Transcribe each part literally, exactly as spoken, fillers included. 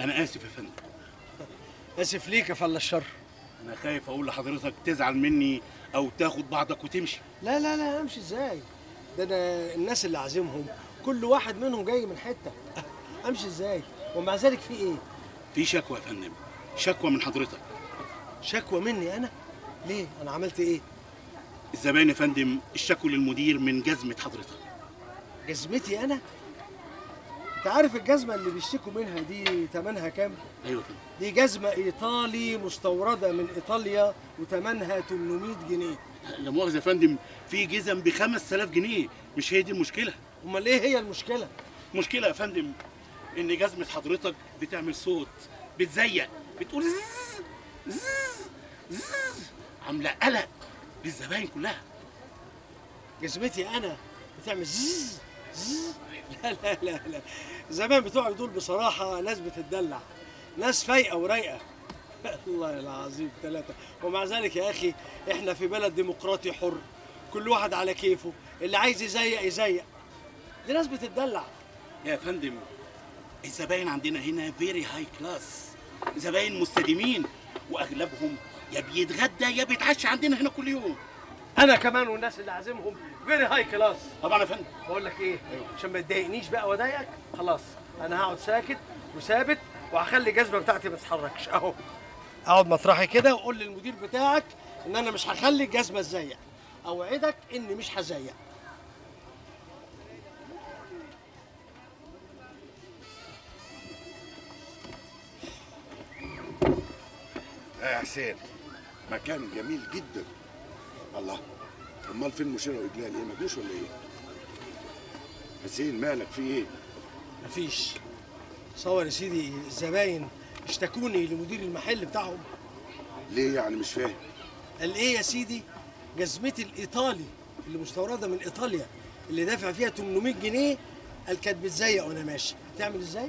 انا اسف يا فندم. اسف ليك يا فلا الشر. انا خايف اقول لحضرتك تزعل مني او تاخد بعضك وتمشي. لا لا لا امشي ازاي؟ ده انا الناس اللي عازمهم كل واحد منهم جاي من حته. امشي ازاي؟ ومع ذلك في ايه؟ في شكوى يا فندم، شكوى من حضرتك. شكوى مني انا؟ ليه؟ انا عملت ايه؟ الزباين يا فندم اشتكوا للمدير من جزمه حضرتك. جزمتي انا؟ انت عارف الجزمه اللي بيشتكوا منها دي ثمنها كام؟ ايوه يا فندم. دي جزمه ايطالي مستورده من ايطاليا وثمنها ثمانمائة جنيه. لا مؤاخذه يا فندم، في جزم ب خمسة آلاف جنيه، مش هي دي المشكله. امال ايه هي المشكله؟ المشكله يا فندم ان جزمه حضرتك بتعمل صوت، بتزيق، بتقول زز زز زز، عامله قلق للزباين كلها. جزمتي انا بتعمل زز زز؟ لا لا لا لا، زمان بتوعك دول بصراحه ناس بتتدلع، ناس فايقه ورايقه. الله العظيم ثلاثه. ومع ذلك يا اخي احنا في بلد ديمقراطي حر، كل واحد على كيفه، اللي عايز يزيق يزيق. دي ناس بتتدلع يا فندم. الزباين عندنا هنا فيري هاي كلاس، زباين مستديمين، واغلبهم يا بيتغدى يا بيتعشى عندنا هنا كل يوم. انا كمان والناس اللي عازمهم فيري هاي كلاس. طبعا يا فندم. بقول لك ايه، عشان ما تضايقنيش بقى واضايقك، خلاص انا هقعد ساكت وثابت وهخلي الجزمه بتاعتي ما تتحركش اهو. اقعد مطرحي كده وقول للمدير بتاعك ان انا مش هخلي الجزمه تزيق. اوعدك اني مش هزيق. يا حسين، مكان جميل جدا. الله، امال فين مشيرة واجلال؟ ايه ما جوش ولا ايه؟ حسين مالك في ايه؟ مفيش. صور يا سيدي الزباين اشتكوني لمدير المحل بتاعهم. ليه يعني مش فاهم؟ قال ايه يا سيدي؟ جزمتي الايطالي اللي مستورده من ايطاليا اللي دافع فيها ثمانمائة جنيه، قال كانت بتزيق وانا ماشي. تعمل ازاي؟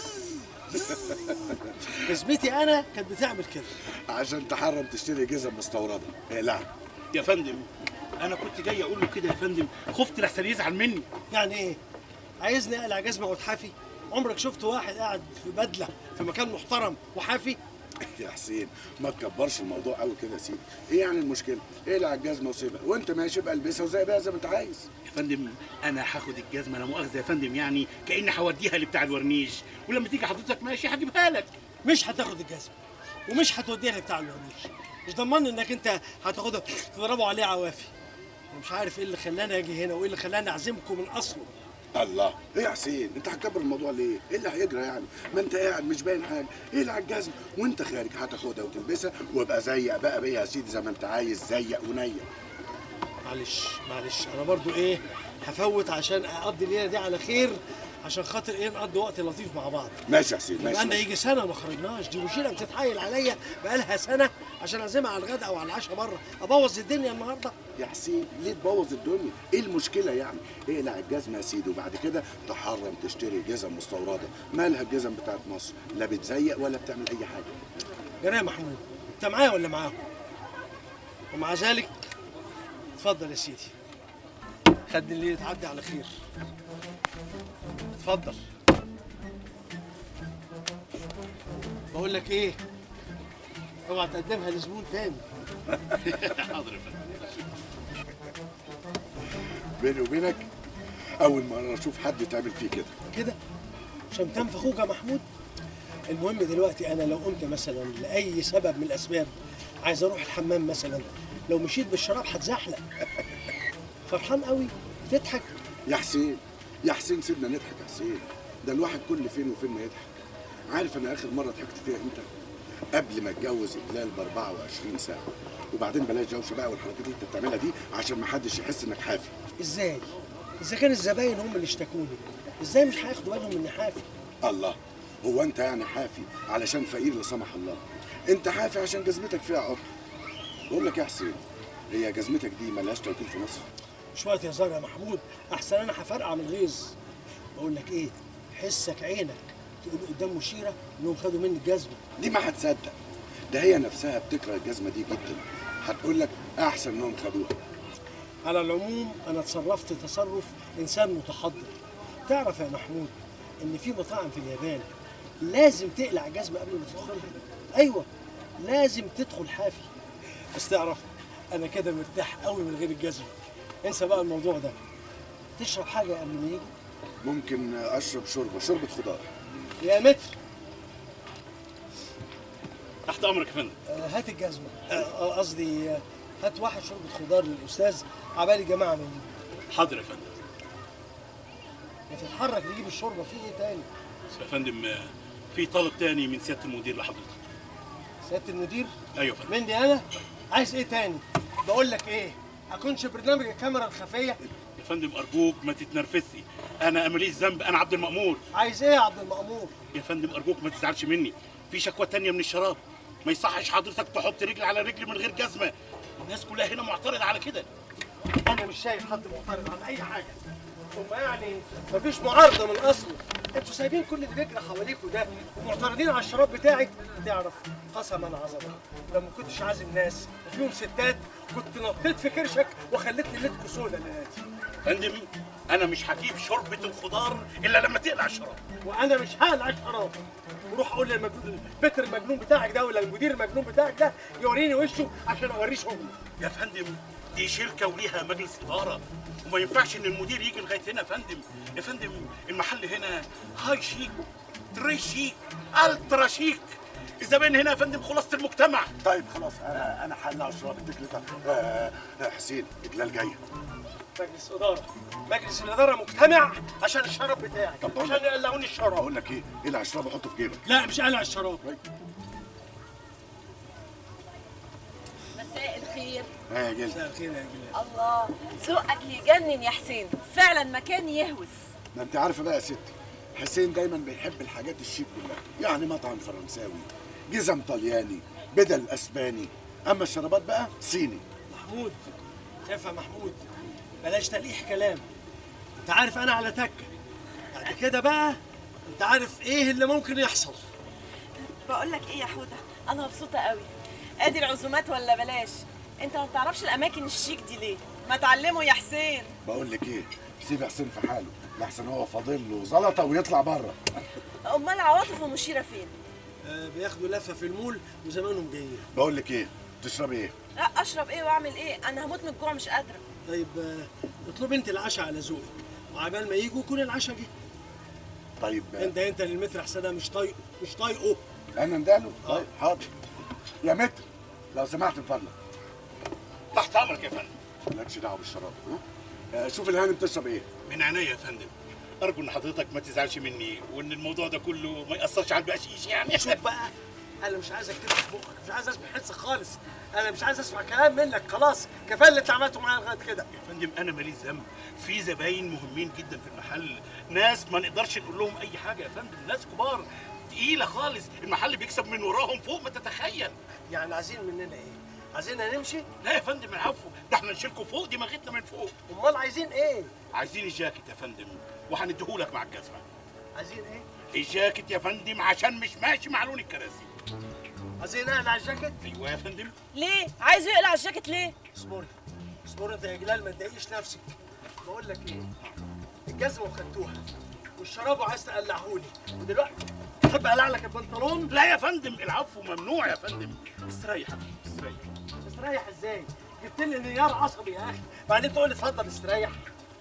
جزمتي انا كانت بتعمل كده. عشان تحرم تشتري جزم مستورده. اقلع يا فندم، انا كنت جاي اقول له كده يا فندم، خفت لحسن يزعل مني. يعني ايه؟ عايزني اقلع جزمه واتحافي؟ عمرك شفت واحد قاعد في بدله في مكان محترم وحافي؟ يا حسين ما تكبرش الموضوع قوي كده يا سيدي. ايه يعني المشكله؟ اقلع الجزمه وسيبها، وانت ماشي بقى البسها وزي بقى زي ما انت عايز. يا فندم انا هاخد الجزمه لا مؤاخذه يا فندم، يعني كاني هوديها لبتاع الورنيش، ولما تيجي حضرتك ماشي هجيبها لك. مش هتاخد الجزمه ومش هتوديها لبتاع الورنيش. مش ضمن انك انت هتاخدها تضربوا عليه عوافي. انا مش عارف ايه اللي خلاني اجي هنا وايه اللي خلاني اعزمكم من اصله. الله، ايه يا حسين انت هتكبر الموضوع ليه؟ ايه اللي هيجرى يعني؟ ما انت قاعد مش باين حاجه، ايه اللي على الجزمه؟ وانت خارج هتاخدها وتلبسها وابقى زيق بقى بيها يا سيدي زي ما انت عايز، زيق ونيق. معلش معلش انا برضو ايه هفوت عشان اقضي الليله دي على خير، عشان خاطر ايه نقضي وقت لطيف مع بعض. ماشي يا حسين ماشي. بقالنا يجي سنه ما خرجناش، دي مشيره بتتحايل عليا بقالها سنه عشان اعزمها على الغداء او على العشاء بره، ابوظ الدنيا النهارده؟ يا حسين ليه تبوظ الدنيا؟ ايه المشكله يعني؟ اقلع الجزمه يا سيدي وبعد كده تحرم تشتري جزم مستورده. مالها الجزم بتاعت مصر؟ لا بتزيق ولا بتعمل اي حاجه. جرى يا محمود، انت معايا ولا معاهم؟ ومع ذلك اتفضل يا سيدي، خد الليله تعدي على خير. اتفضل. بقول لك ايه، اوعى تقدمها لزبون تاني. حاضر يا فندم. بيني وبينك اول مره اشوف حد تعمل فيه كده. كده عشان تنفخوك يا محمود. المهم دلوقتي انا لو قمت مثلا لاي سبب من الاسباب عايز اروح الحمام مثلا، لو مشيت بالشراب هتزحلق. فرحان قوي تضحك. يا حسين يا حسين سيبنا نضحك يا حسين، ده الواحد كل فين وفين ما يضحك. عارف انا اخر مره ضحكت فيها امتى؟ قبل ما اتجوز اجلال ب أربعة وعشرين ساعه. وبعدين بلاش جوشه بقى والحركات اللي انت بتعملها دي عشان ما حدش يحس انك حافي. ازاي؟ اذا كان الزباين هم اللي اشتكوني، ازاي مش هياخدوا بالهم اني حافي؟ الله، هو انت يعني حافي علشان فقير لا سمح الله؟ انت حافي عشان جزمتك فيها عطل. بقول لك يا حسين، هي جزمتك دي ملهاش توكيل في مصر؟ شويه هزار يا محمود، احسن انا هفرقع من الغيظ. بقول لك ايه، حسك عينك تقول قدام مشيره انهم خدوا مني الجزمه دي ما هتصدق، ده هي نفسها بتكره الجزمه دي جدا، هتقول لك احسن انهم خدوها. على العموم انا اتصرفت تصرف انسان متحضر. تعرف يا محمود ان في مطاعم في اليابان لازم تقلع الجزمه قبل ما تدخل. ايوه لازم تدخل حافي. بس تعرف انا كده مرتاح قوي من غير الجزمه. انسى بقى الموضوع ده. تشرب حاجه قبل ما يجي؟ ممكن اشرب شوربه شوربه خضار. يا متر تحت امرك يا فندم. آه، هات الجزمه. آه، قصدي آه، هات واحد شوربه خضار للاستاذ عبالي جماعه من دي. حاضر يا فندم. ما تتحرك نجيب الشوربه. في ايه تاني؟ بس يا فندم آه، في طلب تاني من سياده المدير لحضرتك. سياده المدير؟ ايوه يا فندم. مندي انا؟ عايز ايه تاني؟ بقول لك ايه؟ اكونش برنامج الكاميرا الخفيه؟ يا فندم ارجوك ما تتنرفزي، انا ماليش ذنب، انا عبد المأمور. عايز ايه يا عبد المأمور؟ يا فندم ارجوك ما تزعلش مني، في شكوى تانية من الشراب. ما يصحش حضرتك تحط رجل على رجل من غير جزمه، الناس كلها هنا معترضه على كده. انا مش شايف حد معترض على اي حاجه. ثم يعني مفيش معارضه من اصله. انتوا سايبين كل اللي بيجري حواليكوا ده ومعترضين على الشراب بتاعك. تعرف قسما عظما لو ما كنتش عازم ناس وفيهم ستات كنت نطيت في كرشك وخليتني ليلتكوا سودا دلوقتي. فندم انا مش هجيب شوربه الخضار الا لما تقلع الشراب. وانا مش هقلع الشراب. وروح اقول للمجنون البتر المجنون بتاعك ده ولا المدير المجنون بتاعك ده يوريني وشه عشان اوريه شغله. يا فندم دي شركه وليها مجلس اداره وما ينفعش ان المدير يجي لغايه هنا يا فندم. يا فندم المحل هنا هاي شيك تري شيك الترا شيك، الزبائن هنا يا فندم خلاصه المجتمع. طيب خلاص انا انا هقلع الشراب التكلفه. آه آه حسين اجلال جايه. مجلس اداره مجلس الاداره مجتمع عشان الشراب بتاعك. طب بقول عشان لك- يقلعوني الشراب. بقول لك ايه، اقلع الشراب وحطه في جيبك. لا مش قلع الشراب. مساء الخير. ها يا جلد. مساء الخير يا جلال. الله ذوقك يجنن يا حسين، فعلا مكان يهوس. ما انت عارفه بقى يا ستي، حسين دايما بيحب الحاجات الشيك كلها، يعني مطعم فرنساوي، جزم طلياني، بدل اسباني، اما الشرابات بقى صيني. محمود شايف يا محمود بلاش تلقيح كلام. انت عارف انا على تكه. بعد كده بقى انت عارف ايه اللي ممكن يحصل. بقول لك ايه يا حوده، انا مبسوطه قوي. ادي العزومات ولا بلاش؟ انت ما بتعرفش الاماكن الشيك دي ليه؟ ما تعلمه يا حسين. بقول لك ايه، سيب حسين في حاله لحسن هو فاضل له زلطه ويطلع بره. امال عواطف ومشيره فين؟ آه بياخدوا لفه في المول وزمانهم جايين. بقول لك ايه، تشربي ايه؟ لا اشرب ايه واعمل ايه؟ انا هموت من الجوع مش قادره. طيب آه اطلب انت العشاء على ذوقك وعبال ما يجوا يكون العشاء جه. طيب انت انت للمتر احسن انا مش طايقه مش طايقه. انا نداله. طيب حاضر يا متر لو سمحت من فضلك. تحت امرك يا فندم. مالكش دعوه بالشراب. ها؟ آه، شوف الهانم تشرب ايه. من عينيا يا فندم. ارجو ان حضرتك ما تزعلش مني وان الموضوع ده كله ما ياثرش على البقشيش يعني. شوف بقى انا مش عايزك تفتح بقك، مش عايز اسمع حس خالص. انا مش عايز اسمع كلام منك. خلاص كفايه اللي انت عملته معايا لغايه كده. يا فندم انا ماليش ذنب، في زباين مهمين جدا في المحل، ناس ما نقدرش نقول لهم اي حاجه يا فندم، ناس كبار تقيله خالص، المحل بيكسب من وراهم فوق ما تتخيل. يعني عايزين مننا ايه؟ عايزيننا نمشي؟ لا يا فندم العفو، ده احنا نشيلكوا فوق دماغتنا من فوق. امال عايزين ايه؟ عايزين الجاكيت يا فندم وهنديهولك مع الجزمه. عايزين ايه؟ الجاكيت يا فندم عشان مش ماشي مع لون الكراسي. عايزين اقلع الجاكيت؟ ايوه يا فندم. ليه؟ عايزه يقلع الجاكيت ليه؟ اصبري اصبري انت يا جلال ما تضايقيش نفسك. بقول لك ايه؟ الجزمه وخدتوها والشراب وعايز تقلعهولي ودلوقتي تحب اقلع لك البنطلون؟ لا يا فندم العفو ممنوع يا فندم. استريح يا فندم استريح. استريح ازاي؟ جبت لي انهيار عصبي يا اخي، بعدين تقول لي اتفضل استريح.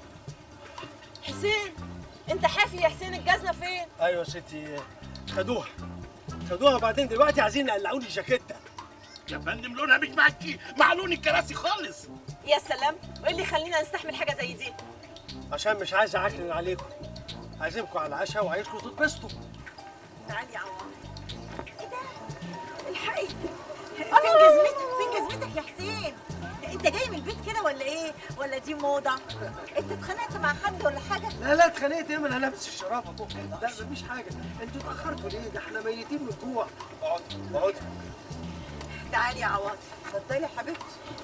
حسين انت حافي يا حسين، الجزمه فين؟ ايوه يا ستي خدوها خدوها وبعدين دلوقتي عايزين يقلعوا لي الجاكيته. يا فندم لونها مش ماشي مع لون الكراسي خالص. يا سلام، وايه اللي يخلينا نستحمل حاجه زي دي؟ عشان مش عايز اعكنن عليكم، عازمكم على العشاء وعايزكم تتبسطوا. تعالي يا عوض. ايه ده؟ الحقي فين جزمتك؟ فين جزمتك يا حسين؟ انت جاي من البيت كده ولا ايه؟ ولا دي موضه؟ انت اتخانقت مع حد ولا حاجه؟ لا لا اتخانقت ايه؟ ما انا لابس الشراب اهو. لا مفيش حاجه. انتوا اتاخرتوا ليه؟ ده احنا ميتين من الجوع. اقعدي اقعدي. تعالي يا عواطف، اتفضلي يا حبيبتي.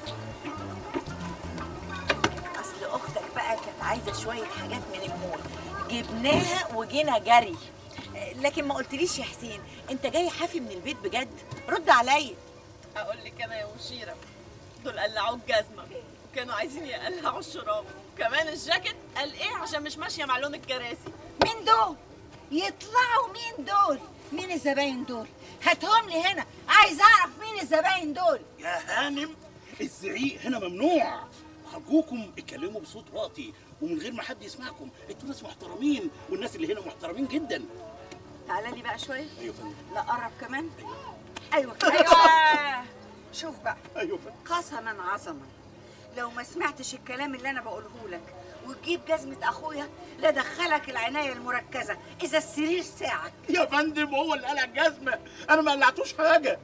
اصل اختك بقى كانت عايزه شويه حاجات من المول، جبناها وجينا جري. لكن ما قلتليش يا حسين، انت جاي حافي من البيت بجد؟ رد عليا. اقول لك انا يا مشيره، دول قلعوا الجزمه وكانوا عايزين يقلعوا الشراب وكمان الجاكيت. قال ايه؟ عشان مش ماشيه مع لون الكراسي. مين دول؟ يطلعوا مين دول؟ مين الزباين دول؟ هاتهم لي هنا، عايز اعرف مين الزباين دول. يا هانم الزعيق هنا ممنوع، أرجوكم اتكلموا بصوت واطي ومن غير ما حد يسمعكم، انتوا ناس محترمين والناس اللي هنا محترمين جدا. تعالى لي بقى شويه. ايوه فندم. لا قرب كمان. ايوه كده. ايوه شوف بقى، ايوه فندم. قسما عظما لو ما سمعتش الكلام اللي انا بقوله لك وتجيب جزمه اخويا لدخلك العنايه المركزه اذا السرير ساعك. يا فندم هو اللي قلع الجزمه، انا ما قلعتوش حاجه.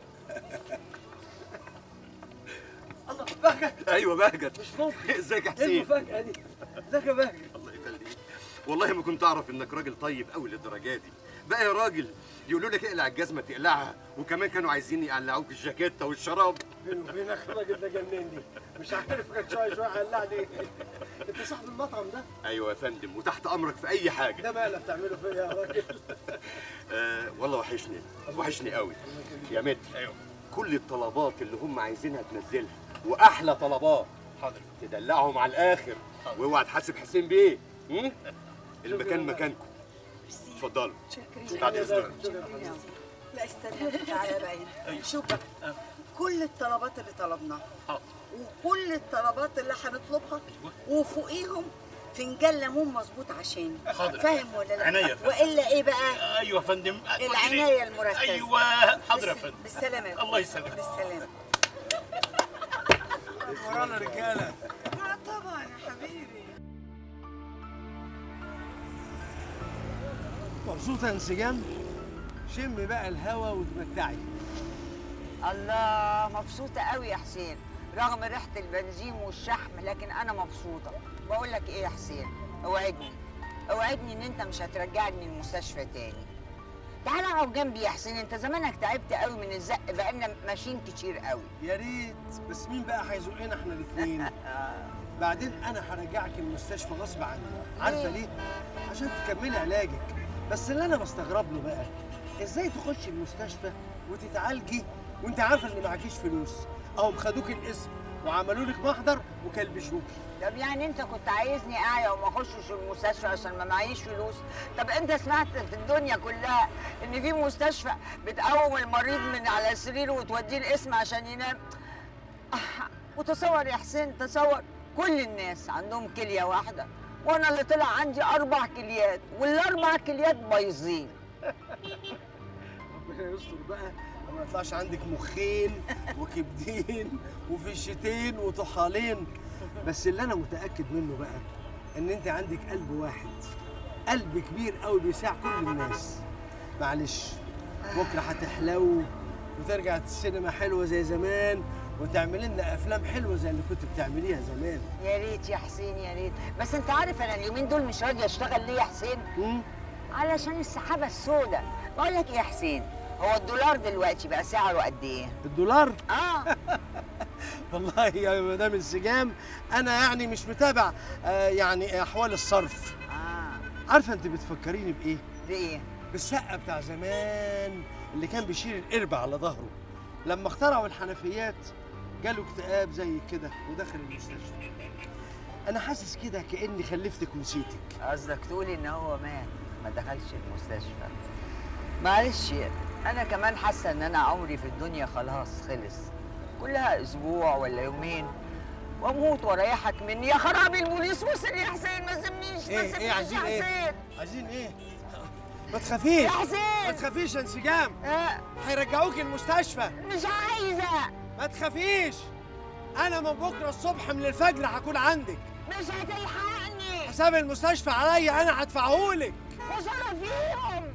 الله بهجت. ايوه بهجت. مش ممكن. ازيك يا ايه حسين؟ المفاجأة دي؟ ازيك يا بهجت؟ الله يخليك. والله ما كنت اعرف انك راجل طيب قوي للدرجه دي. بقى يا راجل يقولوا لك اقلع الجزمه تقلعها، وكمان كانوا عايزين يقلعوك الجاكيته والشراب. بيني وبينك الراجل ده جنني، مش عارف كان شويه شويه هيقلعني ايه. انت صاحب المطعم ده؟ ايوه يا فندم، وتحت امرك في اي حاجه. ده بقى اللي بتعمله فيا يا راجل. آه والله وحشني وحشني قوي يا متر. ايوه كل الطلبات اللي هم عايزينها تنزلها، واحلى طلبات. حاضر. تدلعهم على الاخر، واوعى تحاسب حسين بيه. هم؟ المكان مكانكم. اتفضلوا. بعد اذنك. لا استنى تعالى بقى هنا. شوف بقى كل الطلبات اللي طلبناها حاضر. وكل الطلبات اللي هنطلبها وفوقيهم فنجان ليمون مظبوط عشان حاضر. فاهم ولا لا؟ عناية يا فندم. والا ايه بقى؟ ايوه يا فندم. العنايه المركزه. ايوه حاضر يا فندم. بالسلامه يا الله يسلمك. بالسلامه. ورانا رجاله. اه طبعا يا حبيبي. مبسوطه يا انسجام؟ شم بقى الهوا وتمتعي. الله، مبسوطة قوي يا حسين، رغم ريحة البنزين والشحم لكن أنا مبسوطة. بقول لك إيه يا حسين، اوعدني اوعدني إن أنت مش هترجعني من المستشفى تاني. تعالى اقعد جنبي يا حسين، أنت زمانك تعبت قوي من الزق، بقالنا ماشيين كتير قوي. يا ريت، بس مين بقى هيزقنا احنا الاثنين؟ بعدين انا هرجعك المستشفى غصب عني، عارفه ليه؟ عشان تكملي علاجك. بس اللي انا بستغرب له بقى، ازاي تخشي المستشفى وتتعالجي وانت عارفه ان معكيش فلوس؟ اهم خدوك الاسم وعملوا لك محضر وكلبشوك. طب يعني انت كنت عايزني اعيا وما اخشش المستشفى عشان ما معيش فلوس؟ طب انت سمعت في الدنيا كلها ان في مستشفى بتقوم المريض من على سريره وتوديه القسم عشان ينام؟ آه، وتصور يا حسين، تصور كل الناس عندهم كليه واحده وانا اللي طلع عندي اربع كليات والاربع كليات بايظين. ربنا يستر بقى ما يطلعش عندك مخين وكبدين وفشتين وطحالين. بس اللي انا متاكد منه بقى ان انت عندك قلب واحد، قلب كبير قوي بيساع كل الناس. معلش بكره هتحلو وترجع السينما حلوه زي زمان وتعمل لنا افلام حلوه زي اللي كنت بتعمليها زمان. يا ريت يا حسين يا ريت، بس انت عارف انا اليومين دول مش راضيه اشتغل ليه يا حسين؟ امم علشان السحابه السوداء. بقول لك ايه يا حسين، هو الدولار دلوقتي بقى سعره قد ايه؟ الدولار؟ اه والله يا مدام انسجام انا يعني مش متابع آه يعني احوال الصرف. اه عارفه انت بتفكريني بايه؟ بايه؟ بالسقه بتاع زمان اللي كان بيشيل القربة على ظهره. لما اخترعوا الحنفيات جاله اكتئاب زي كده ودخل المستشفى. انا حاسس كده كاني خلفتك ونسيتك. قصدك تقولي ان هو مات ما دخلش المستشفى؟ معلش انا كمان حاسه ان انا عمري في الدنيا خلاص خلص، كلها اسبوع ولا يومين واموت واريحك مني. يا خرابي البوليس وصل يا حسين، ما سيبنيش ما ايه سيبنيش ايه عايزين يا ايه؟ حسين. عايزين ايه؟ ما تخافيش يا حسين ما تخافيش يا انسجام، آه هيرجعوك المستشفى. مش عايزه. ما تخافيش، انا من بكره الصبح من الفجر هكون عندك. مش هتلحقني. حساب المستشفى عليا انا هدفعهولك. مش انا فيهم.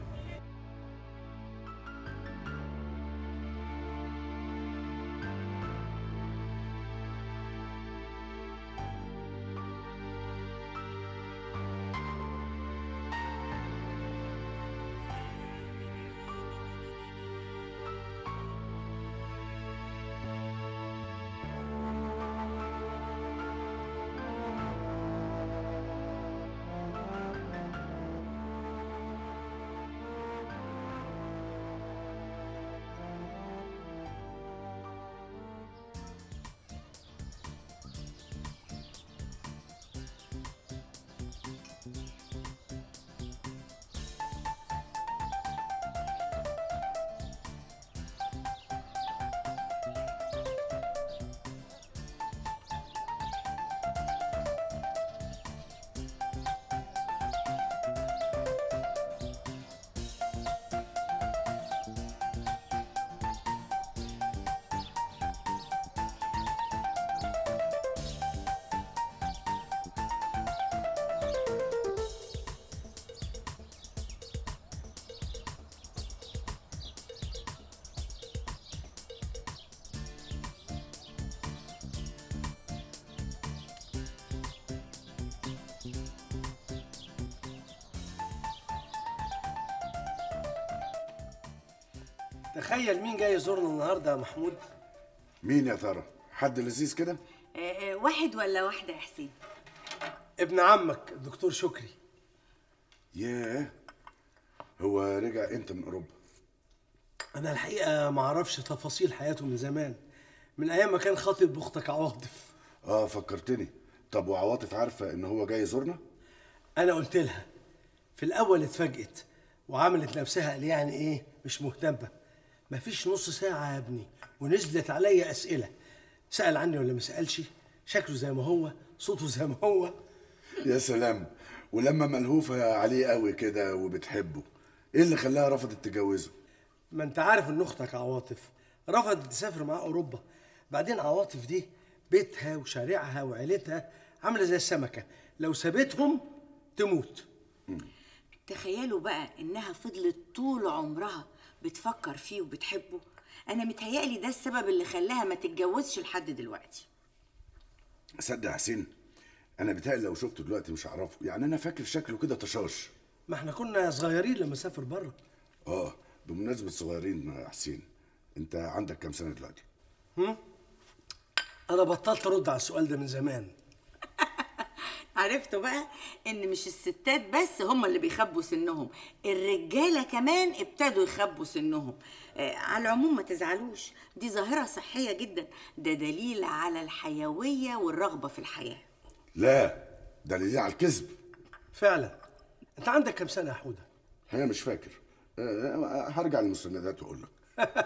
تخيل مين جاي يزورنا النهارده يا محمود؟ مين يا ترى؟ حد لذيذ كده؟ آه، آه، واحد ولا واحدة يا حسين؟ ابن عمك الدكتور شكري. ياه، هو رجع امتى من اوروبا؟ انا الحقيقه ما اعرفش تفاصيل حياته من زمان، من ايام ما كان خاطب باختك عواطف. اه فكرتني. طب وعواطف عارفه ان هو جاي يزورنا؟ انا قلت لها في الاول، اتفاجئت وعملت نفسها قال يعني ايه مش مهتمه. مفيش نص ساعه يا ابني ونزلت عليا اسئله، سال عني ولا ما سالش، شكله زي ما هو، صوته زي ما هو. يا سلام، ولما ملهوفه عليه قوي كده وبتحبه، ايه اللي خلاها رفضت تجوزه؟ ما انت عارف ان اختك عواطف رفضت تسافر معاه اوروبا. بعدين عواطف دي بيتها وشارعها وعيلتها عامله زي السمكه، لو سابتهم تموت. تخيلوا بقى انها فضلت طول عمرها بتفكر فيه وبتحبه. انا متهيألي ده السبب اللي خلاها ما تتجوزش لحد دلوقتي. صدق يا حسين، انا بيتهيألي لو شفته دلوقتي مش هعرفه، يعني انا فاكر شكله كده طشاش. ما احنا كنا صغيرين لما سافر بره. اه بمناسبه صغيرين يا حسين، انت عندك كام سنه دلوقتي؟ هم؟ انا بطلت ارد على السؤال ده من زمان. عرفتوا بقى ان مش الستات بس هم اللي بيخبوا سنهم، الرجاله كمان ابتدوا يخبوا سنهم. آه على العموم ما تزعلوش، دي ظاهره صحيه جدا، ده دليل على الحيويه والرغبه في الحياه. لا، ده دليل على الكذب. فعلا. انت عندك كام سنه يا حوده؟ انا مش فاكر، أه هرجع للمستندات واقول لك.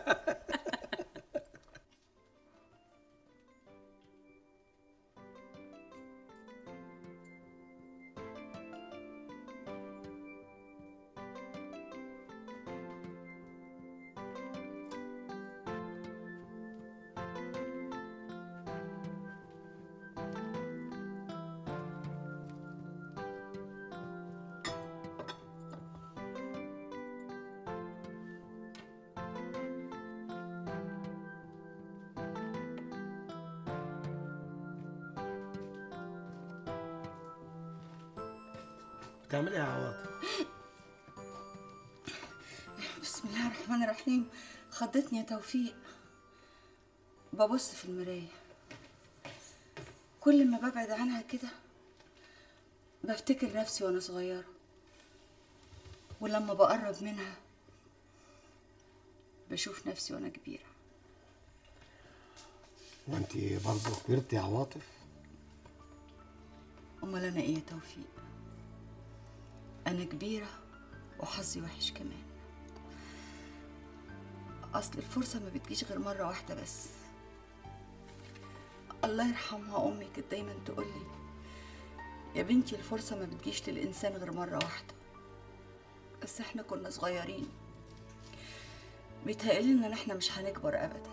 بتعمل ايه يا عواطف؟ بسم الله الرحمن الرحيم. خضتني يا توفيق. ببص في المراية، كل ما ببعد عنها كده بفتكر نفسي وانا صغيرة، ولما بقرب منها بشوف نفسي وانا كبيرة. وانت برضه كبرتي يا عواطف؟ امال انا ايه يا توفيق؟ انا كبيرة وحظي وحش كمان. اصل الفرصة ما بتجيش غير مرة واحدة بس. الله يرحمها امي كانت دايما تقولي يا بنتي الفرصة ما بتجيش للانسان غير مرة واحدة، بس احنا كنا صغيرين، بيتهيألي ان احنا مش هنكبر ابدا.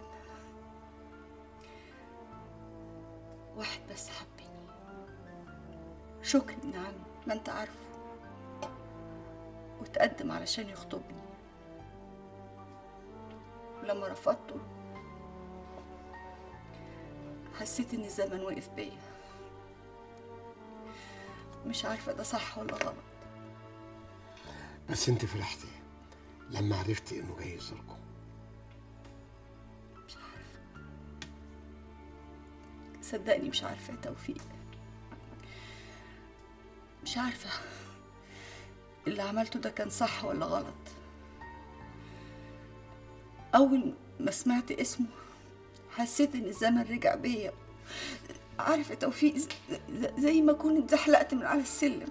واحد بس حبني، شكري ابن عمي، ما انت عارفه، وتقدم علشان يخطبني، ولما رفضته حسيت ان الزمن وقف بيا. مش عارفه ده صح ولا غلط. بس انت فرحتي لما عرفتي انه جاي يزوركم. مش عارفه، صدقني مش عارفه يا توفيق، مش عارفه اللي عملته ده كان صح ولا غلط. اول ما سمعت اسمه حسيت ان الزمن رجع بيا. عارفه يا توفيق، زي ما اكون اتزحلقت من على السلم.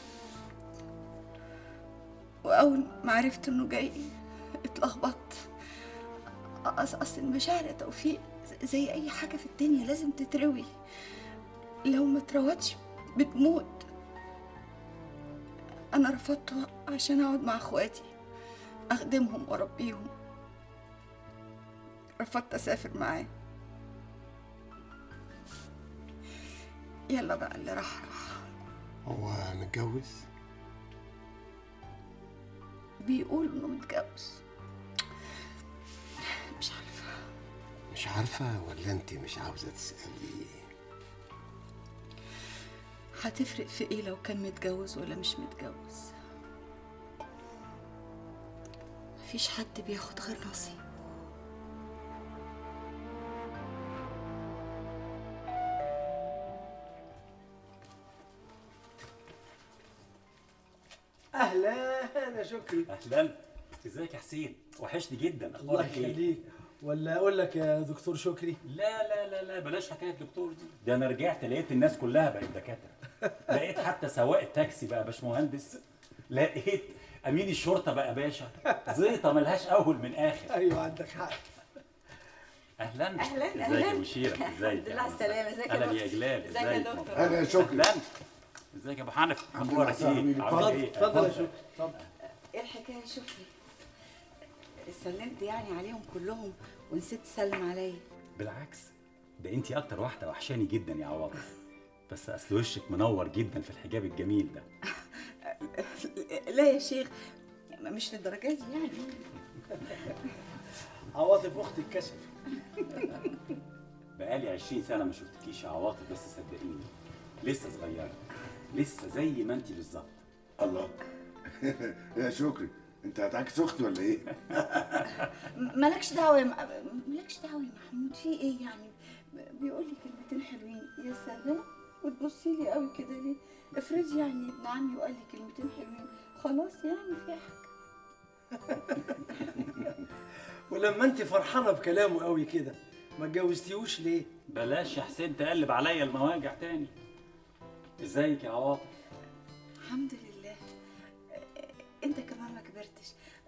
واول ما عرفت انه جاي اتلخبطت. اصل المشاعر يا توفيق زي اي حاجه في الدنيا لازم تتروي، لو ما اتروتش بتموت. انا رفضته عشان اقعد مع اخواتي اخدمهم واربيهم. رفضت اسافر معاه. يلا بقى اللي راح راح. هو متجوز؟ بيقول انه متجوز. مش عارفه. مش عارفه ولا انت مش عاوزه تسالي؟ هتفرق في ايه لو كان متجوز ولا مش متجوز؟ مفيش حد بياخد غير نصيب. اهلا يا شكري. اهلا، ازيك يا حسين؟ وحشني جدا، الله اخبارك ايه؟ يخليك. ولا اقول لك يا دكتور شكري؟ لا لا لا لا بلاش حكايه دكتور دي، ده انا رجعت لقيت الناس كلها بقت دكاتره. لقيت حتى سواق التاكسي بقى باشمهندس، لقيت امين الشرطه بقى باشا، زيطه ملهاش اول من اخر. ايوه عندك حق. اهلا اهلا ازيك اهلا يا مشيره؟ ازيك؟ الحمد لله على السلامه. ازيك يا اهلا دكتور؟ يا جلال. ازيك يا دكتور؟ اهلا يا شكري. اهلا ازيك يا ابو حنف؟ اخبارك ايه؟ عامل ايه؟ اتفضل يا شكري اتفضل. ايه الحكايه يا شكري؟ سلمت يعني عليهم كلهم ونسيت تسلم عليا. بالعكس، ده انت اكتر واحده وحشاني جدا يا عواطف، بس اصل وشك منور جدا في الحجاب الجميل ده. لا يا شيخ مش للدرجه دي يعني. عواطف اختي الكسف. بقالي عشرين سنه ما شفتكيش يا عواطف، بس صدقيني لسه صغيره، لسه زي ما انت بالظبط. الله. يا شكري انت هتعكس اختي ولا ايه؟ مالكش دعوه يا م... مالكش دعوه يا محمود. في ايه يعني؟ بيقول لي كلمتين حلوين يا سلام وتبصي لي قوي كده ليه؟ افرضي يعني ابن عمي وقال لي كلمتين حلوين خلاص يعني في حاجه. ولما انت فرحانه بكلامه قوي كده ما اتجوزتيهوش ليه؟ بلاش يا حسين تقلب عليا المواجع تاني. ازيك يا عواطف؟ الحمد لله. انت كمان ما كبرتش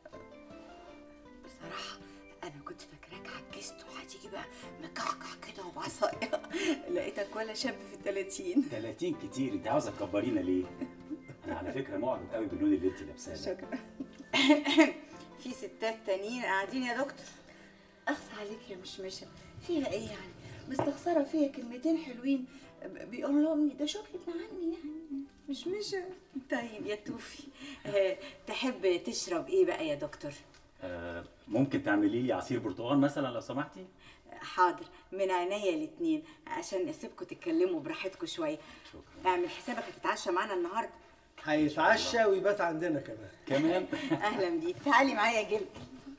بصراحه. انا كنت فاكراك عجزت وهتيجي بقى مكعكع كده وبعصايه. لقيتك ولا شاب في التلاتين. تلاتين كتير، انت عاوزه تكبرينا ليه؟ انا على فكره معجب قوي باللون اللي انت لابساه. شكرا. في ستات تانيين قاعدين يا دكتور. اخص عليك يا مشمشه. فيها ايه يعني؟ مستخسره فيها كلمتين حلوين بيقول لهم ده شكري ابن عمي يعني. مشمشه. طيب يا توفي، أه تحب تشرب ايه بقى يا دكتور؟ آه ممكن تعملي لي عصير برتقال مثلا لو سمحتي؟ حاضر، من عينيا الاتنين عشان اسيبكم تتكلموا براحتكم شويه. شكرا. اعمل حسابك هتتعشى معانا النهارده. هيتعشى ويبات عندنا كمان. كمان؟ اهلا بيك، تعالي معايا يا جل.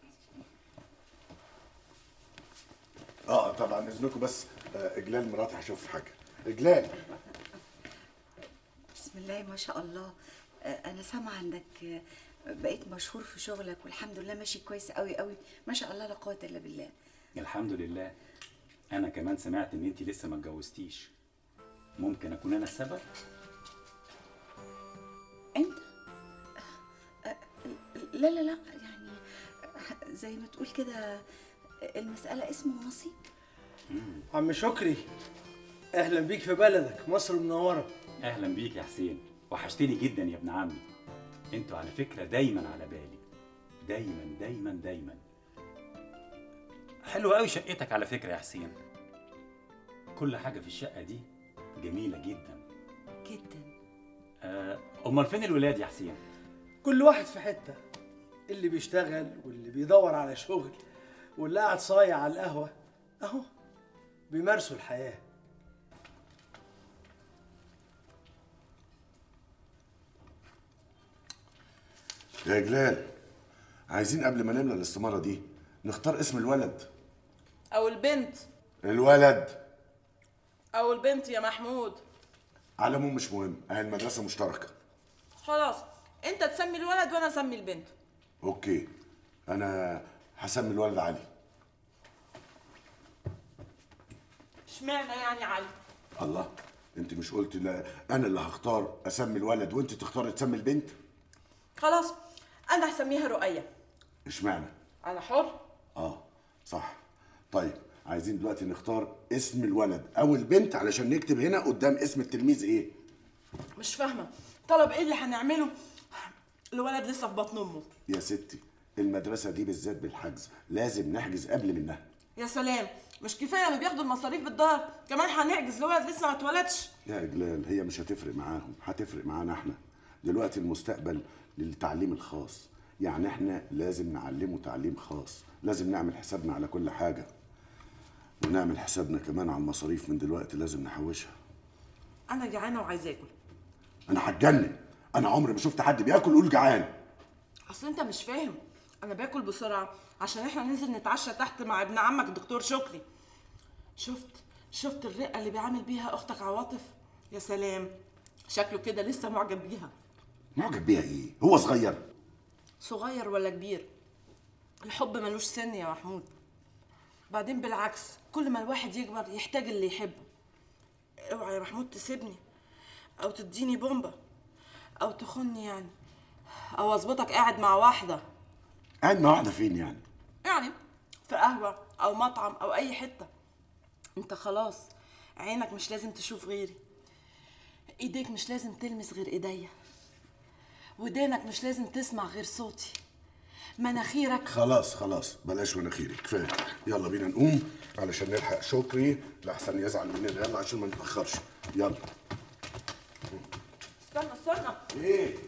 اه طبعا اذنكم بس. آه اجلال مراتي هشوف حاجه. اجلال. بسم الله ما شاء الله. انا سامعه انك بقيت مشهور في شغلك والحمد لله ماشي كويس قوي قوي ما شاء الله لا قوه الا بالله. الحمد لله. انا كمان سمعت ان انت لسه ما اتجوزتيش، ممكن اكون انا السبب؟ انت؟ لا لا لا يعني زي ما تقول كده المساله اسم ونصيب. عم شكري اهلا بيك في بلدك مصر منوره. اهلا بيك يا حسين، وحشتني جدا يا ابن عمي. انتوا على فكره دايما على بالي، دايما دايما دايما. حلوه قوي شقتك على فكره يا حسين، كل حاجه في الشقه دي جميله جدا جدا. آه، امال فين الولاد يا حسين؟ كل واحد في حته، اللي بيشتغل واللي بيدور على شغل واللي قاعد صايع على القهوه اهو بيمارسوا الحياه. يا جلال عايزين قبل ما نملى الاستماره دي نختار اسم الولد او البنت. الولد او البنت يا محمود. على العموم مش مهم، اهي المدرسه مشتركه. خلاص انت تسمي الولد وانا اسمي البنت. اوكي، انا هسمي الولد علي. اشمعنى يعني علي؟ الله، انت مش قلت لا انا اللي هختار اسمي الولد وانت تختاري تسمي البنت؟ خلاص انا هسميها رؤية. اشمعنى؟ انا حر. اه صح. طيب عايزين دلوقتي نختار اسم الولد او البنت علشان نكتب هنا قدام اسم التلميذ ايه؟ مش فاهمه طلب ايه اللي هنعمله؟ الولد لسه في بطن امه. يا ستي المدرسه دي بالذات بالحجز لازم نحجز قبل منها. يا سلام، مش كفايه اللي بياخدوا المصاريف بالدار، كمان هنحجز لولد لسه ما اتولدش. يا اجلال هي مش هتفرق معاهم، هتفرق معانا احنا. دلوقتي المستقبل للتعليم الخاص، يعني احنا لازم نعلمه تعليم خاص، لازم نعمل حسابنا على كل حاجه، ونعمل حسابنا كمان على المصاريف من دلوقتي لازم نحوشها. انا جعانه وعايزه اكل. انا هتجنن، انا عمري ما شفت حد بياكل يقول جعان. اصل انت مش فاهم، انا باكل بسرعه عشان احنا ننزل نتعشى تحت مع ابن عمك الدكتور شكري. شفت شفت الرقه اللي بيعامل بيها اختك عواطف؟ يا سلام، شكله كده لسه معجب بيها. معجب بيها ايه؟ هو صغير؟ صغير ولا كبير، الحب ملوش سن يا محمود. بعدين بالعكس، كل ما الواحد يكبر يحتاج اللي يحبه. اوعى يا محمود تسيبني او تديني بومبا او تخني يعني، او اظبطك قاعد مع واحده. قاعد مع واحده فين يعني؟ يعني في قهوه او مطعم او اي حته. انت خلاص عينك مش لازم تشوف غيري، ايديك مش لازم تلمس غير ايديا، ودانك مش لازم تسمع غير صوتي، مناخيرك. خلاص خلاص بلاش مناخيرك، كفايه. يلا بينا نقوم علشان نلحق شكري لحسن يزعل مننا. يلا عشان ما نتاخرش. يلا. استنى استنى. ايه؟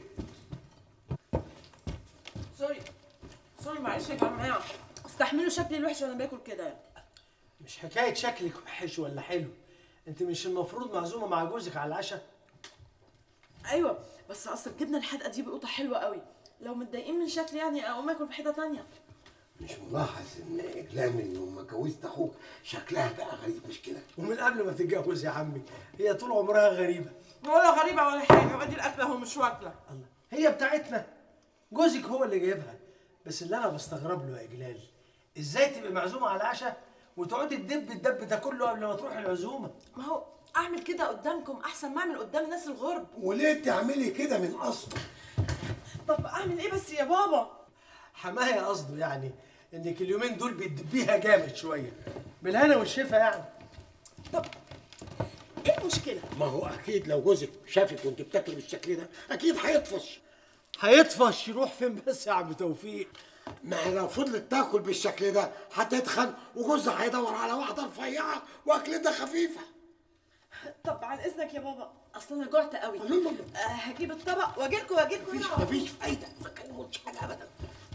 سوري سوري معلش يا جماعه، استحملوا شكلي الوحش وانا باكل كده. مش حكايه شكلك وحش ولا حلو، انت مش المفروض معزومه مع جوزك على العشاء؟ ايوه بس اصل الجبنه الحادقه دي بقوطه حلوه قوي، لو متضايقين من شكلي يعني اقوم اكل في حته تانية. مش ملاحظ ان اجلال من يوم ما اتجوزت اخوك شكلها بقى غريب مش كده؟ ومن قبل ما تتجوز يا عمي هي طول عمرها غريبه. ولا غريبه ولا حاجه، وادي الاكله اهو مش واكله. الله، هي بتاعتنا، جوزك هو اللي جايبها. بس اللي انا بستغرب له يا اجلال، ازاي تبقى معزومه على العشاء وتقعدي تدب الدب ده كله قبل ما تروحي العزومه؟ ما هو اعمل كده قدامكم احسن ما اعمل قدام الناس الغرب. وليه تعملي كده من اصله؟ طب اعمل ايه بس يا بابا؟ حماية قصده يعني انك اليومين دول بتدبيها جامد شويه، بالهنا والشفا يعني. طب ايه المشكله؟ ما هو اكيد لو جوزك شافك وانت بتاكلي بالشكل ده اكيد هيطفش. هيطفش يروح فين بس يا عم توفيق؟ ما لو فضلت تاكل بالشكل ده هتتخن وجوزها هيدور على واحده رفيعه واكلتها خفيفه. طب عن اذنك يا بابا، اصل انا جعت قوي. أه هجيب الطبق واجيلكوا واجيلكوا مفيش هنا. مفيش فايده، ما كلمتش حاجه ابدا.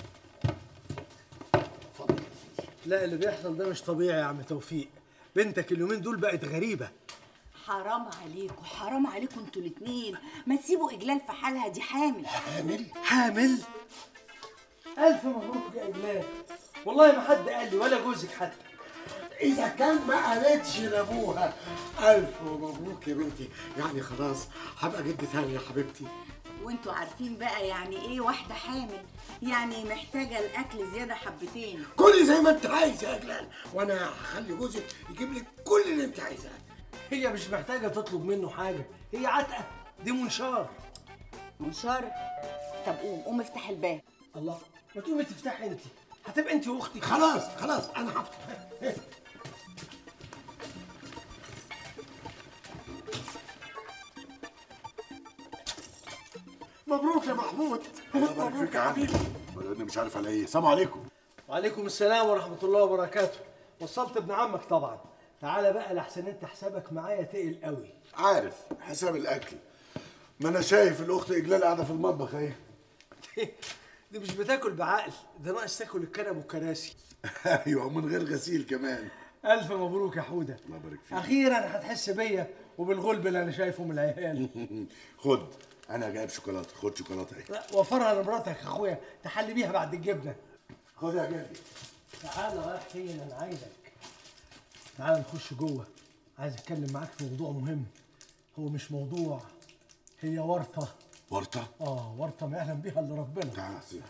لا اللي بيحصل ده مش طبيعي يا عم توفيق، بنتك اليومين دول بقت غريبه. حرام عليكم حرام عليكم انتوا الاتنين، ما تسيبوا اجلال في حالها، دي حامل. حامل؟ حامل؟ الف مبروك يا اجلال، والله ما حد قال لي ولا جوزك حتى. إذا كان ما قالتش لأبوها ألف مبروك يا بنتي، يعني خلاص هبقى جد تاني يا حبيبتي. وانتوا عارفين بقى يعني ايه واحدة حامل، يعني محتاجة الأكل زيادة حبتين. كلي زي ما أنت عايزة يا جلال، وأنا هخلي جوزك يجيب لك كل اللي أنت عايزاه. هي مش محتاجة تطلب منه حاجة، هي عتقة، دي منشار. منشار؟ طب قوم قوم افتح الباب. الله، ما تقومي تفتحي أنت، هتبقى أنت وأختي. خلاص خلاص أنا هفتح. مبروك يا محمود. الله يبارك فيك يا عمي. انا مش عارف على ايه. السلام عليكم. وعليكم السلام ورحمة الله وبركاته. وصلت ابن عمك طبعا. تعالى بقى لحسن انت حسابك معايا تقل قوي. عارف حساب الاكل، ما انا شايف الاخت اجلال قاعده في المطبخ اهي. دي مش بتاكل بعقل، ده ناقص تاكل الكنب والكراسي. ايوه من غير غسيل كمان. الف مبروك يا حوده. الله يبارك فيك. اخيرا هتحس بيا وبالغلب اللي انا شايفه من العيال. خد انا جايب شوكولاته، خد شوكولاته اهي. لا وفرها لمراتك يا اخويا تحلي بيها بعد الجبنه. خد يا جدي. تعالى رايح فين؟ انا عايزك. تعالى نخش جوه، عايز اتكلم معاك في موضوع مهم. هو مش موضوع، هي ورطه. ورطه؟ اه ورطه ما يعلم بيها الا ربنا. تعالى سيدي.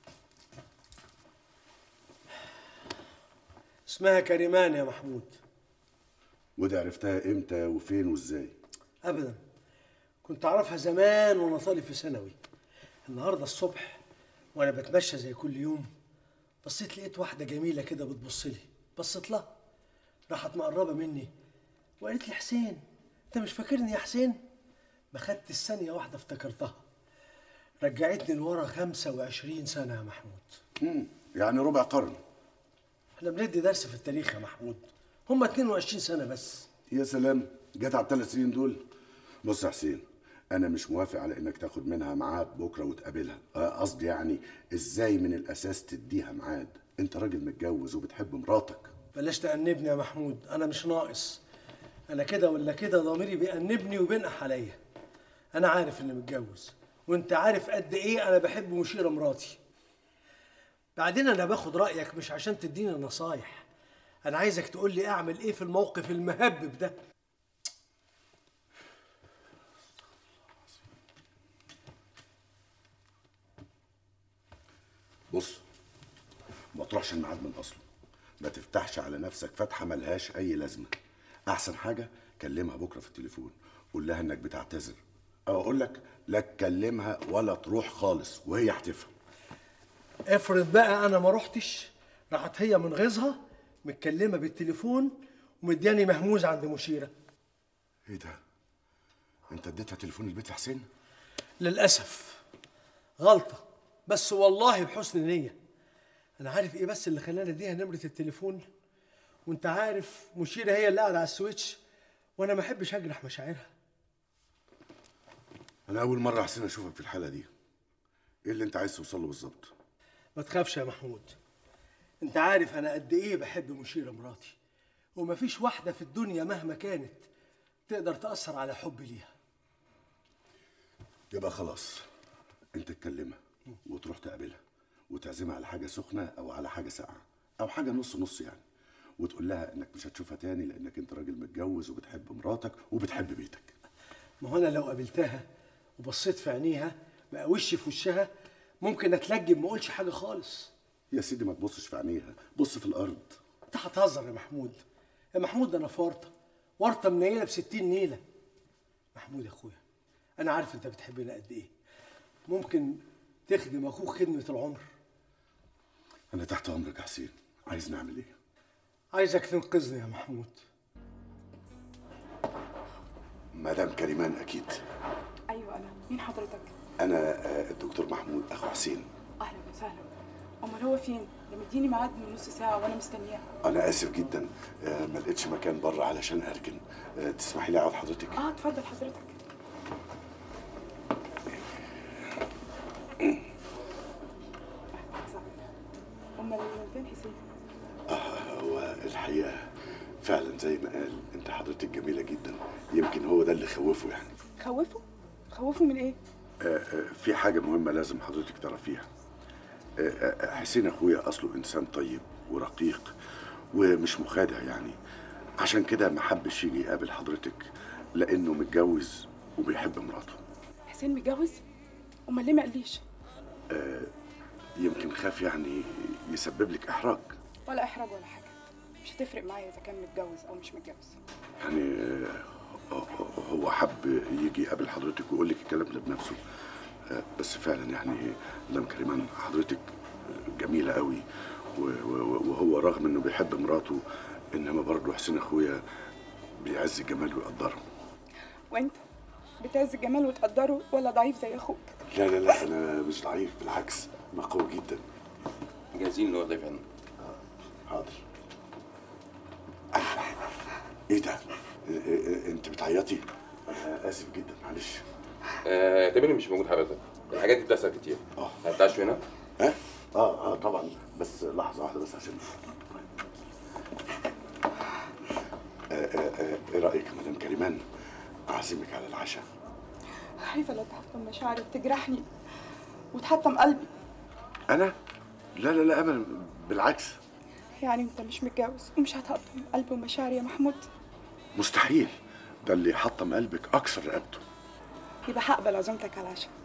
اسمها كريمان يا محمود. ودي عرفتها امتى وفين وازاي؟ ابدا، كنت اعرفها زمان وانا طالب في ثانوي. النهارده الصبح وانا بتمشى زي كل يوم بصيت لقيت واحده جميله كده بتبص لي، بصيت لها راحت مقربه مني وقالت لي حسين انت مش فاكرني يا حسين؟ ما خدت الثانيه واحده افتكرتها. رجعتني لورا خمسة وعشرين سنه يا محمود. امم يعني ربع قرن. احنا بندي درس في التاريخ يا محمود، هم اتنين وعشرين سنه بس. يا سلام، جت على الثلاث سنين دول. بص يا حسين، انا مش موافق على انك تاخد منها ميعاد بكره وتقابلها. قصدي يعني ازاي من الاساس تديها ميعاد؟ انت راجل متجوز وبتحب مراتك. بلاش تأنبني يا محمود، انا مش ناقص. انا كده ولا كده ضميري بيأنبني وبينقح عليا. انا عارف اني متجوز، وانت عارف قد ايه انا بحب مشيره مراتي. بعدين انا باخد رايك مش عشان تديني نصايح، انا عايزك تقول لي اعمل ايه في الموقف المهبب ده. بص، ما تروحش الميعاد من اصله، ما تفتحش على نفسك فتحه ملهاش اي لازمه. احسن حاجه كلمها بكره في التليفون، قول لها انك بتعتذر، او اقول لك لا تكلمها ولا تروح خالص وهي هتفهم. افرض بقى انا ما رحتش، راحت هي من غيظها متكلمه بالتليفون ومدياني مهموز عند مشيره. ايه ده؟ انت اديتها تليفون البيت يا حسين؟ للاسف غلطه، بس والله بحسن نيه. انا عارف ايه بس اللي خلاني اديها نمره التليفون؟ وانت عارف مشيره هي اللي قاعده على السويتش، وانا ما احبش اجرح مشاعرها. انا اول مره يا حسين اشوفك في الحاله دي. ايه اللي انت عايز توصل له بالظبط؟ ما تخافش يا محمود، انت عارف انا قد ايه بحب مشيره مراتي، ومفيش واحده في الدنيا مهما كانت تقدر تاثر على حبي ليها. يبقى خلاص، انت تكلمها وتروح تقابلها وتعزمها على حاجه سخنه او على حاجه ساقعه او حاجه نص نص يعني، وتقول لها انك مش هتشوفها تاني لانك انت راجل متجوز وبتحب مراتك وبتحب بيتك. ما هو انا لو قابلتها وبصيت في عينيها بقى وشي في وشها ممكن اتلجم ما اقولش حاجه خالص. يا سيدي ما تبصش في عينيها، بص في الارض. انت هتهزر يا محمود. يا محمود ده انا في ورطه، ورطه منيله بستين نيله. محمود يا اخويا، انا عارف انت بتحبني قد ايه، ممكن تخدم اخوك خدمه العمر. انا تحت امرك يا حسين، عايز نعمل ايه؟ عايزك تنقذني يا محمود. مدام كريمان اكيد. ايوه انا. مين حضرتك؟ انا الدكتور محمود اخو حسين. اهلا وسهلا. امال هو فين؟ ده مديني ميعاد من نص ساعه وانا مستنياه. انا اسف جدا، ما لقيتش مكان بره علشان اركن. تسمحي لي اقعد حضرتك؟ اه اتفضل حضرتك. امال فين حسين؟ اه هو الحقيقه فعلا زي ما قال، انت حضرتك جميله جدا، يمكن هو ده اللي خوفه يعني. خوفه؟ خوفه من ايه؟ آه آه في حاجه مهمه لازم حضرتك تعرفيها. آه آه حسين اخويا اصله انسان طيب ورقيق ومش مخادع يعني، عشان كده ما حبش يجي يقابل حضرتك لانه متجوز وبيحب مراته. حسين متجوز؟ امال ليه ما قاليش؟ آه يمكن خاف يعني يسبب لك احراج. ولا احراج ولا حاجه، مش هتفرق معايا اذا كان متجوز او مش متجوز. يعني آه هو حب يجي يقابل حضرتك ويقول لك الكلام ده بنفسه. آه بس فعلا يعني مدام كريمان حضرتك جميله قوي، وهو رغم انه بيحب مراته انما برضه حسين اخويا بيعز الجمال ويقدره. وانت بتعز الجمال وتقدره ولا ضعيف زي اخوك؟ لا لا لا انا مش ضعيف، بالعكس انا قوي جدا. جاهزين نقعد يا فندم؟ حاضر. ايه ده؟ انت بتعيطي؟ انا اسف جدا معلش. اعتبرني آه مش موجود حضرتك، الحاجات دي بتحصل كتير. اه هتعشوا هنا؟ اه اه اه طبعا، بس لحظه واحده بس عشان آه آه آه ايه رايك يا مدام كريمان اعزمك على العشاء؟ خايفه لا تحطم مشاعري وتجرحني وتحطم قلبي. انا؟ لا لا لا ابدا، بالعكس. يعني انت مش متجوز ومش هتحطم قلبي ومشاعري يا محمود؟ مستحيل، ده اللي يحطم قلبك اكسر رقبته. يبقى هقبل عزومتك على العشاء.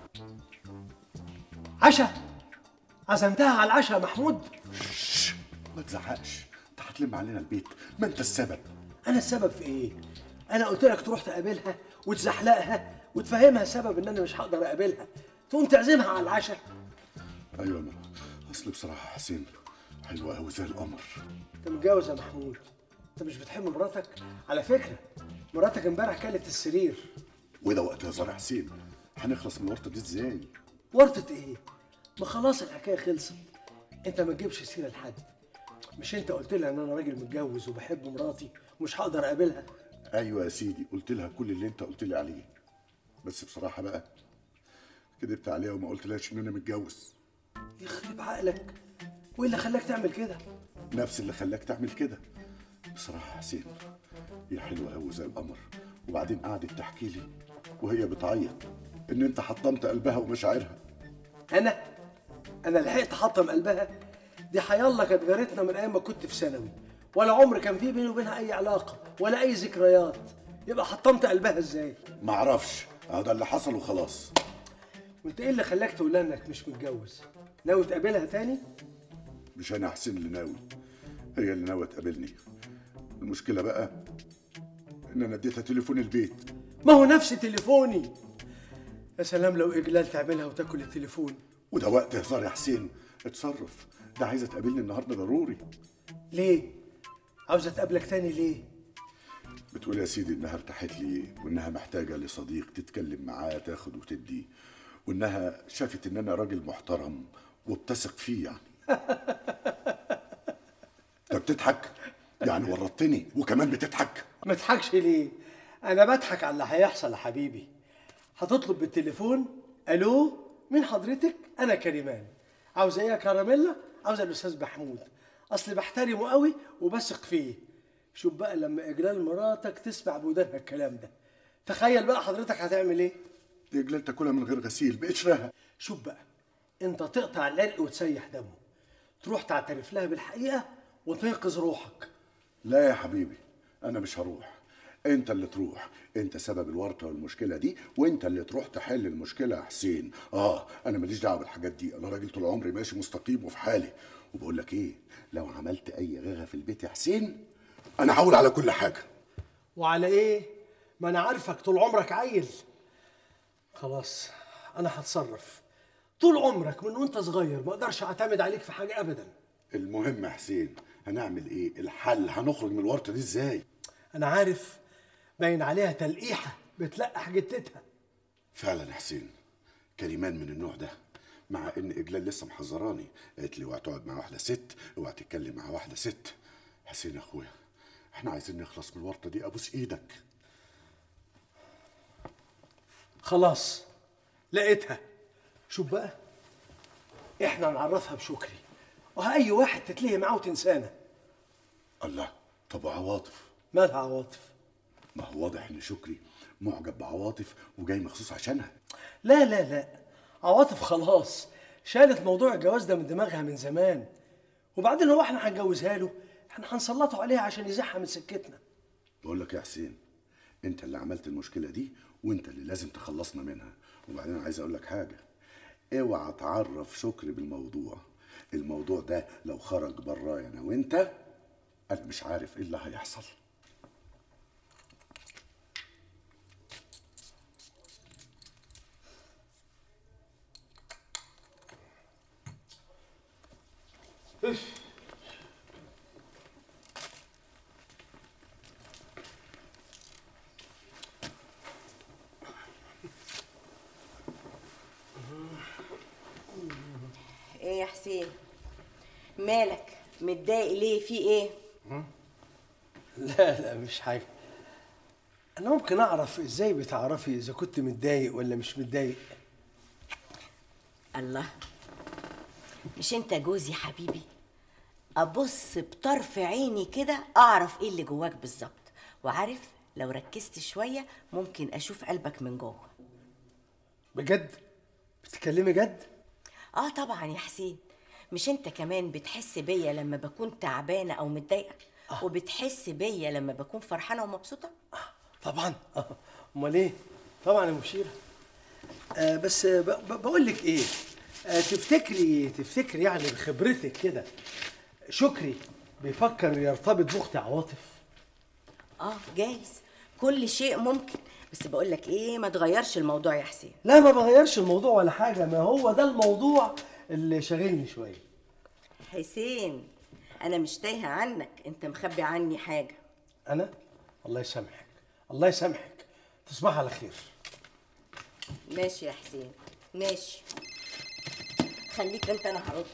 عشاء؟ عزمتها على العشاء يا محمود؟ شش، ما تزعقش، انت هتلم علينا البيت، ما انت السبب. انا السبب في ايه؟ انا قلت لك تروح تقابلها وتزحلقها وتفهمها سبب ان انا مش هقدر اقابلها، تقوم تعزمها على العشاء. ايوه انا اصل بصراحه حسين حلوه قوي زي القمر. انت متجوز يا محمود، انت مش بتحب مراتك؟ على فكره مراتك امبارح كلت السرير. وده وقت هزار يا حسين، هنخلص من الورطه دي ازاي؟ ورطه ايه؟ ما خلاص الحكايه خلصت، انت ما تجيبش سيره لحد. مش انت قلت لها ان انا راجل متجوز وبحب مراتي ومش هقدر اقابلها؟ ايوه يا سيدي، قلت لها كل اللي انت قلت لي عليه، بس بصراحه بقى كدبت عليها وما قلتلهاش ان انا متجوز. يخرب عقلك، وايه اللي خلاك تعمل كده؟ نفس اللي خلاك تعمل كده. بصراحه حسين هي حلوه قوي زي القمر، وبعدين قعدت تحكي لي وهي بتعيط ان انت حطمت قلبها ومشاعرها. انا انا لحقت احطم قلبها؟ دي حيالله كانت جارتنا من ايام ما كنت في ثانوي، ولا عمر كان في بيني وبينها اي علاقه ولا اي ذكريات، يبقى حطمت قلبها ازاي؟ معرفش، اهو ده اللي حصل وخلاص. وانت ايه اللي خلاك تقول لها انك مش متجوز؟ ناوي تقابلها تاني؟ مش انا حسين اللي ناوي، هي اللي ناويه تقابلني. المشكله بقى ان انا اديتها تليفون البيت. ما هو نفس تليفوني. يا سلام لو اجلال تعملها وتاكل التليفون. وده وقت هزار يا حسين، اتصرف. ده عايزه تقابلني النهارده ضروري. ليه؟ عاوزه تقابلك تاني ليه؟ بتقول يا سيدي انها ارتاحت لي وانها محتاجه لصديق تتكلم معاه تاخد وتدي، وانها شافت ان انا راجل محترم وبتثق فيه يعني. انت بتضحك؟ يعني ورطتني وكمان بتضحك؟ ما تضحكش ليه؟ انا بضحك على اللي هيحصل يا حبيبي. هتطلب بالتليفون الو مين حضرتك؟ انا كريمان. عاوزه ايه يا كراميلا؟ عاوزه الاستاذ محمود، اصل بحترمه قوي وبثق فيه. شوف بقى لما اجلال مراتك تسمع بودانها الكلام ده، تخيل بقى حضرتك هتعمل ايه؟ دي اجلال تاكلها من غير غسيل بقشرها. شوف بقى، انت تقطع العرق وتسيح دمه، تروح تعترف لها بالحقيقه وتنقذ روحك. لا يا حبيبي، انا مش هروح، انت اللي تروح. انت سبب الورطه والمشكله دي، وانت اللي تروح تحل المشكله يا حسين. اه انا ماليش دعوه بالحاجات دي، انا راجل طول عمري ماشي مستقيم وفي حالي. وبقول لك ايه، لو عملت اي غيره في البيت يا حسين انا هقول على كل حاجه. وعلى ايه؟ ما انا عارفك طول عمرك عيل. خلاص انا هتصرف. طول عمرك من وانت صغير ما اقدرش اعتمد عليك في حاجه ابدا. المهم يا حسين هنعمل ايه؟ الحل هنخرج من الورطه دي ازاي؟ انا عارف، باين عليها تلقيحه بتلقح جتتها. فعلا يا حسين، كريمان من النوع ده، مع ان اجلال لسه محذراني، قالت لي اوعى تقعد مع واحده ست، اوعى تتكلم مع واحده ست. حسين يا اخويا احنا عايزين نخلص من الورطه دي، ابوس ايدك. خلاص لقيتها. شوف بقى، احنا نعرفها بشكري، وأي واحد تتلهي معاه وتنسانا. الله، طب وعواطف؟ مالها عواطف؟ ما هو واضح ان شكري معجب بعواطف وجاي مخصوص عشانها. لا لا لا، عواطف خلاص شالت موضوع الجواز ده من دماغها من زمان. وبعدين هو احنا هنجوزها له؟ احنا هنسلطه عليها عشان يزحها من سكتنا. بقول لك يا حسين، انت اللي عملت المشكله دي وانت اللي لازم تخلصنا منها. وبعدين عايز اقول لك حاجه، اوعى تعرف شكري بالموضوع. الموضوع ده لو خرج برايا انا وانت، انا مش عارف ايه اللي هيحصل. ايه يا حسين؟ مالك متضايق ليه؟ في ايه؟ لا لا مش حاجه. انا ممكن اعرف ازاي بتعرفي اذا كنت متضايق ولا مش متضايق؟ الله، مش انت جوزي حبيبي؟ ابص بطرف عيني كده اعرف ايه اللي جواك بالظبط، وعارف لو ركزت شويه ممكن اشوف قلبك من جوه. بجد؟ بتتكلمي جد؟ اه طبعا يا حسين. مش انت كمان بتحس بيا لما بكون تعبانه او متضايقه؟ آه. وبتحس بيا لما بكون فرحانه ومبسوطه؟ آه طبعا. امال ايه؟ طبعا يا مشيره. آه بس بقول لك ايه، آه تفتكري تفتكري يعني بخبرتك كده شكري بيفكر يرتبط باختي عواطف؟ اه جايز، كل شيء ممكن. بس بقول لك ايه، ما تغيرش الموضوع يا حسين. لا ما بغيرش الموضوع ولا حاجه، ما هو ده الموضوع اللي شاغلني شويه. حسين انا مش تايهه عنك، انت مخبي عني حاجه. انا؟ الله يسامحك، الله يسامحك. تصبح على خير. ماشي يا حسين ماشي، خليك انت، انا هرد.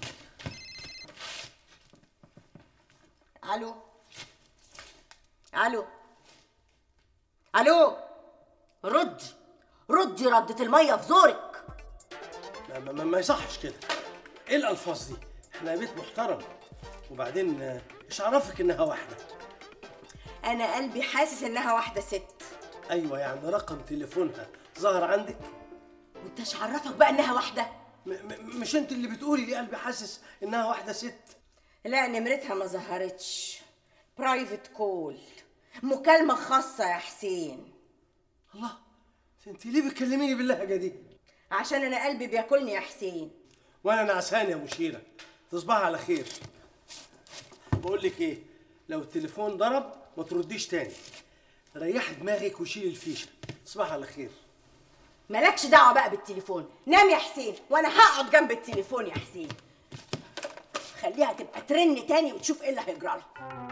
الو الو الو، رد ردي، ردة الميه في زورك. ما, ما, ما يصحش كده. ايه الالفاظ دي؟ احنا بيت محترم. وبعدين ايش عرفك انها واحده؟ انا قلبي حاسس انها واحده ست. ايوه، يعني رقم تليفونها ظهر عندك؟ وانت ايش عرفك بقى انها واحده؟ م م مش انت اللي بتقولي لي قلبي حاسس انها واحده ست؟ لا، نمرتها ما ظهرتش. برايفت كول، مكالمه خاصه يا حسين. الله، انت ليه بتكلميني باللهجه دي؟ عشان انا قلبي بياكلني يا حسين. وانا نعسان يا مشيره. تصبحي على خير. بقول لك ايه، لو التليفون ضرب ما ترديش تاني، ريحي دماغك وشيلي الفيشه. تصبحي على خير. مالكش دعوه بقى بالتليفون، نام يا حسين وانا هقعد جنب التليفون يا حسين. خليها تبقى ترن تاني وتشوف ايه اللي هيجرى لها.